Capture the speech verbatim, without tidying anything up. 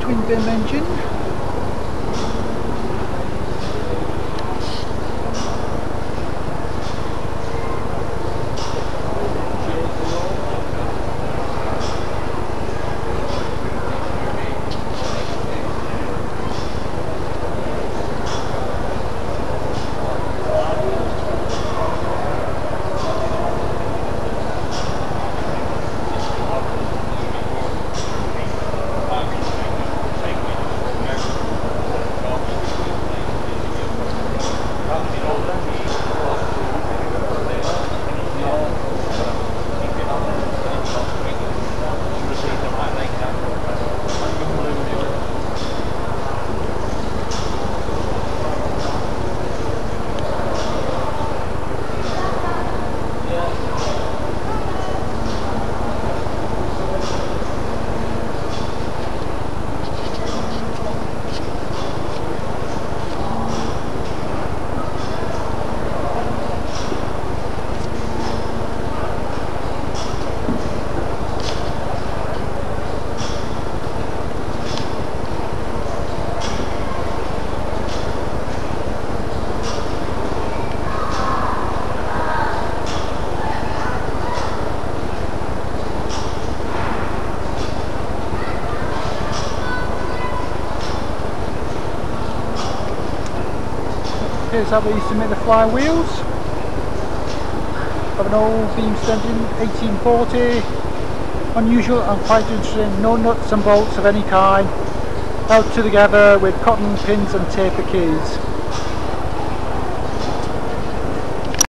twin beam engine. Here's how they used to make the flywheels of an old beam engine, eighteen forty. Unusual and quite interesting, no nuts and bolts of any kind, held together with cotton pins and taper keys.